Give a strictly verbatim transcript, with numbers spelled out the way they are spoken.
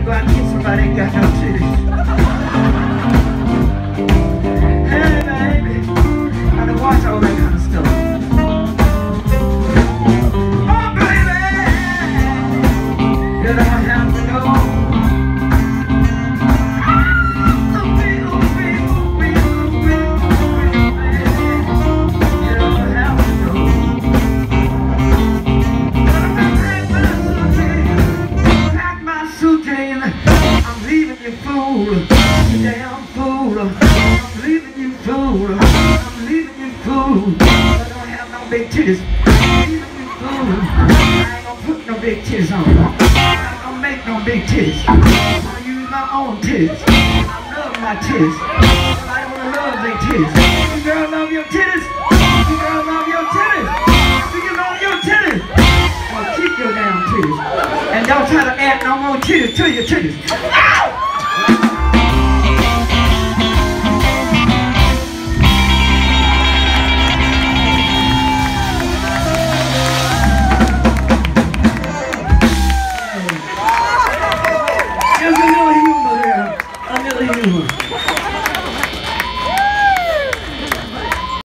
go out and get somebody ain't got no titties. Hey, baby, I done watch all that kind of stuff. Oh, baby, you don't have to know. Damn fool, I'm leaving you fool, I'm leaving you fool. I don't have no big titties, I'm leaving you fool. I ain't gonna put no big titties on. I ain't gonna make no big titties. I'm gonna use my own titties. I love my titties. I wanna love their titties. You girl love your titties? You girl love your titties? Do you love your titties? Well, keep your damn titties. And don't try to add no more titties to your titties. Ow!